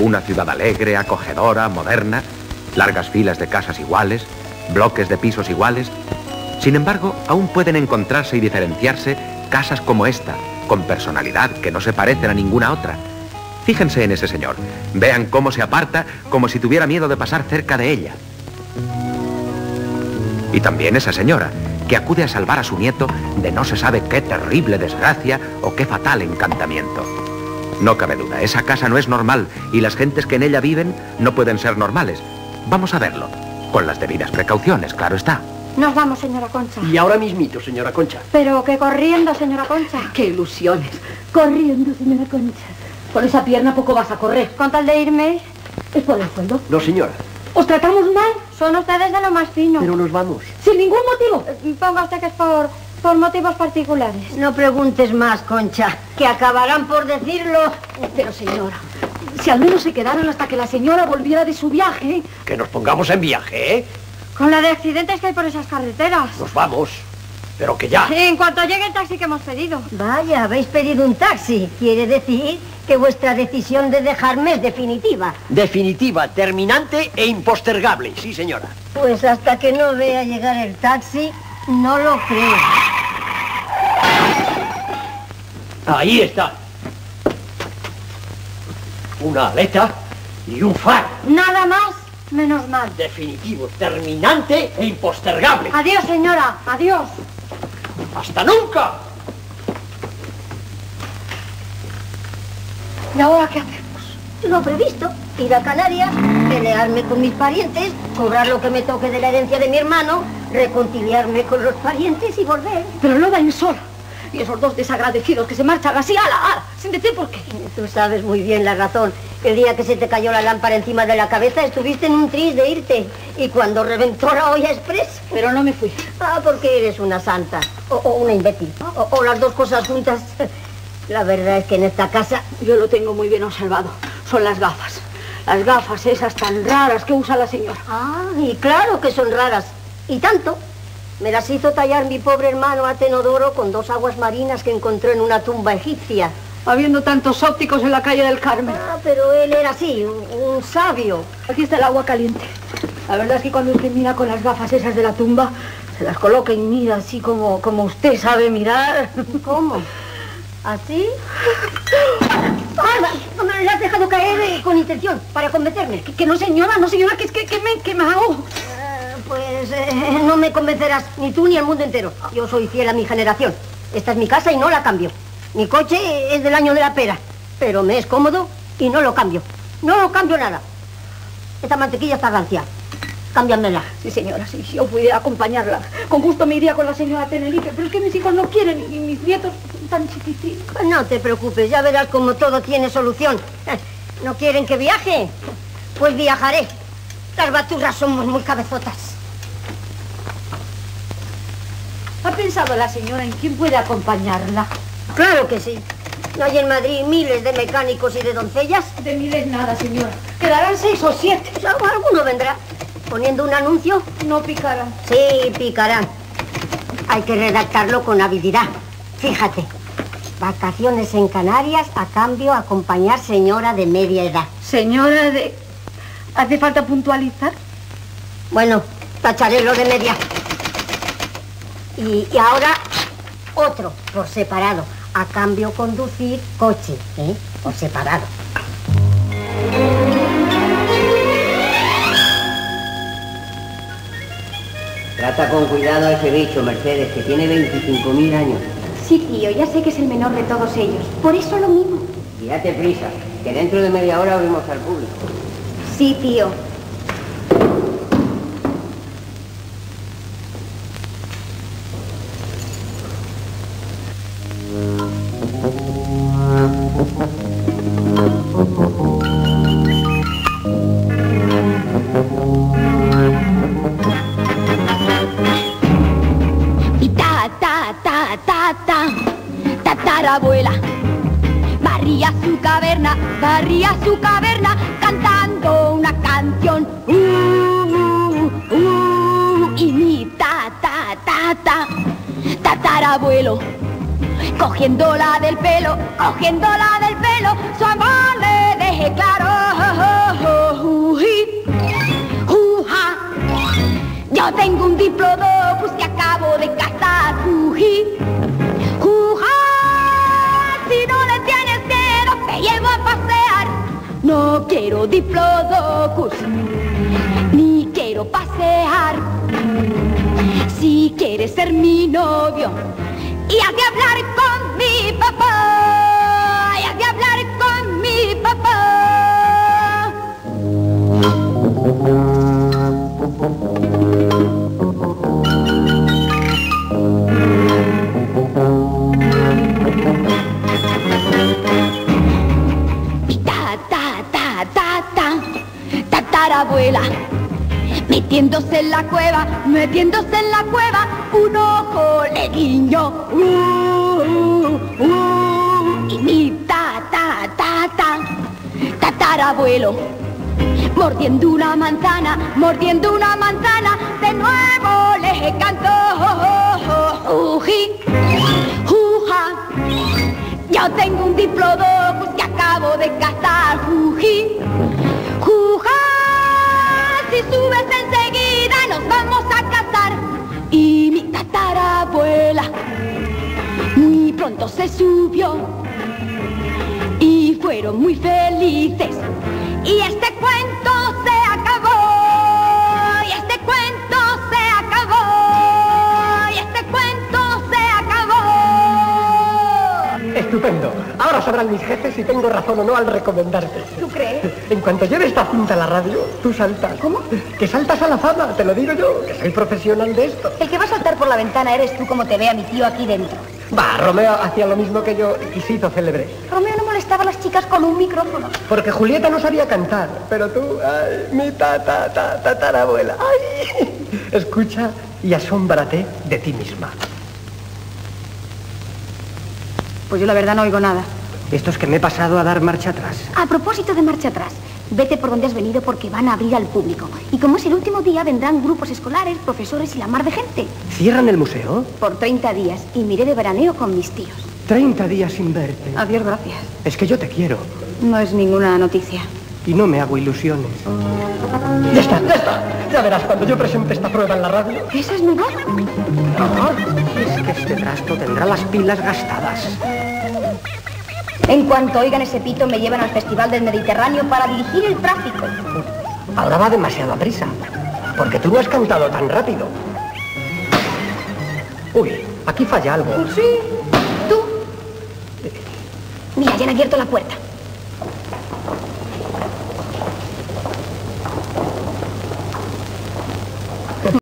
Una ciudad alegre, acogedora, moderna, largas filas de casas iguales, bloques de pisos iguales. Sin embargo, aún pueden encontrarse y diferenciarse casas como esta, con personalidad, que no se parecen a ninguna otra. Fíjense en ese señor. Vean cómo se aparta, como si tuviera miedo de pasar cerca de ella. Y también esa señora, que acude a salvar a su nieto de no se sabe qué terrible desgracia o qué fatal encantamiento. No cabe duda, esa casa no es normal y las gentes que en ella viven no pueden ser normales. Vamos a verlo, con las debidas precauciones, claro está. Nos vamos, señora Concha. Y ahora mismito, señora Concha. Pero que corriendo, señora Concha. ¡Qué ilusiones! Corriendo, señora Concha. Por esa pierna poco vas a correr. Con tal de irme. ¿Es por el sueldo? No, señora. ¿Os tratamos mal? Son ustedes de lo más fino. Pero nos vamos. Sin ningún motivo. Ponga usted que es por motivos particulares. No preguntes más, Concha, que acabarán por decirlo. Pero, señora, si al menos se quedaron hasta que la señora volviera de su viaje. Que nos pongamos en viaje, ¿eh? Con la de accidentes que hay por esas carreteras. Nos vamos. Pero que ya. En cuanto llegue el taxi que hemos pedido. Vaya, habéis pedido un taxi. Quiere decir que vuestra decisión de dejarme es definitiva. Definitiva, terminante e impostergable, sí, señora. Pues hasta que no vea llegar el taxi, no lo creo. Ahí está. Una aleta y un faro. Nada más, menos mal. Definitivo, terminante e impostergable. Adiós, señora, adiós. ¡Hasta nunca! ¿Y ahora qué hacemos? Lo previsto, ir a Canarias, pelearme con mis parientes, cobrar lo que me toque de la herencia de mi hermano, reconciliarme con los parientes y volver. Pero no va sola. Y esos dos desagradecidos que se marchan así, ala, sin decir por qué. Tú sabes muy bien la razón. El día que se te cayó la lámpara encima de la cabeza estuviste en un tris de irte. Y cuando reventó la olla express... Pero no me fui. Ah, porque eres una santa. O una imbécil. O las dos cosas juntas. La verdad es que en esta casa... Yo lo tengo muy bien observado. Son las gafas. Las gafas esas tan raras que usa la señora. Ah, y claro que son raras. Y tanto. Me las hizo tallar mi pobre hermano Atenodoro con 2 aguas marinas que encontró en una tumba egipcia. Habiendo tantos ópticos en la calle del Carmen. Ah, pero él era así, un sabio. Aquí está el agua caliente. La verdad es que cuando usted mira con las gafas esas de la tumba, se las coloca y mira así como usted sabe mirar. ¿Cómo? ¿Así? ¡Ah! Me la has dejado caer con intención, para convencerme. Que no, señora, que es que me he quemado. Pues no me convencerás, ni tú ni el mundo entero. Yo soy fiel a mi generación. Esta es mi casa y no la cambio. Mi coche es del año de la pera, pero me es cómodo y no lo cambio. No lo cambio nada. Esta mantequilla está rancia. Cámbiamela. Sí, señora, sí, si yo pudiera acompañarla. Con gusto me iría con la señora Tenerife, pero es que mis hijos no quieren y mis nietos son tan chiquititos. Pues no te preocupes, ya verás como todo tiene solución. ¿No quieren que viaje? Pues viajaré. Las baturras somos muy cabezotas. ¿Ha pensado la señora en quién puede acompañarla? Claro que sí. ¿No hay en Madrid miles de mecánicos y de doncellas? De miles nada, señora. Quedarán 6 o 7. Pues alguno vendrá. ¿Poniendo un anuncio? No picarán. Sí, picarán. Hay que redactarlo con habilidad. Fíjate. Vacaciones en Canarias a cambio acompañar señora de media edad. Señora de... ¿Hace falta puntualizar? Bueno, tacharé lo de media. Y ahora otro, por separado. A cambio conducir coche, ¿eh? Por separado. Trata con cuidado a ese bicho, Mercedes, que tiene 25.000 años. Sí, tío, ya sé que es el menor de todos ellos. Por eso lo mismo. Y date prisa, que dentro de media hora abrimos al público. Sí, tío. Y tatarabuela barría su caverna cantando una canción. Y mi tatarabuelo cogiéndola del pelo, su amor le dejé claro. Yo tengo un diplodocus que acabo de cazar. Jují, jujá. Si no le tienes miedo, te llevo a pasear. No quiero diplodocus, ni quiero pasear. Si quieres ser mi novio y has de hablar con mi papá, y has de hablar con mi papá. Tatarabuela, metiéndose en la cueva, un ojo le guiñó. Y mi tatarabuelo, mordiendo una manzana, de nuevo le cantó. Uji, juja, yo tengo un diplodocus que acabo de cazar. Uji, juja, si subes enseguida nos vamos a casar. Y mi tatarabuela muy pronto se subió y fueron muy felices. Y este cuento se acabó, y este cuento se acabó, y este cuento se acabó. Estupendo. Ahora sabrán mis jefes si tengo razón o no al recomendarte. ¿Tú crees? En cuanto lleve esta cinta a la radio, tú saltas. ¿Cómo? Que saltas a la fama, te lo digo yo, que soy profesional de esto. El que va a saltar por la ventana eres tú, como te ve a mi tío aquí dentro. Va, Romeo hacía lo mismo que yo y se hizo célebre. Romeo no molestaba a las chicas con un micrófono. Porque Julieta no sabía cantar, pero tú, ay, mi tatarabuela, ay. Escucha y asómbrate de ti misma. Pues yo la verdad no oigo nada. Esto es que me he pasado a dar marcha atrás. A propósito de marcha atrás, vete por donde has venido porque van a abrir al público. Y como es el último día, vendrán grupos escolares, profesores y la mar de gente. ¿Cierran el museo? Por 30 días y miré de veraneo con mis tíos. 30 días sin verte. Adiós, gracias. Es que yo te quiero No es ninguna noticia. y no me hago ilusiones. Ya está, ya está. Ya verás cuando yo presente esta prueba en la radio. ¿Eso es mejor? No, es que este trasto tendrá las pilas gastadas. En cuanto oigan ese pito, me llevan al Festival del Mediterráneo para dirigir el tráfico. Ahora va demasiado a prisa, porque tú no has cantado tan rápido. Uy, aquí falla algo. Sí. ¿Tú? Mira, ya han abierto la puerta.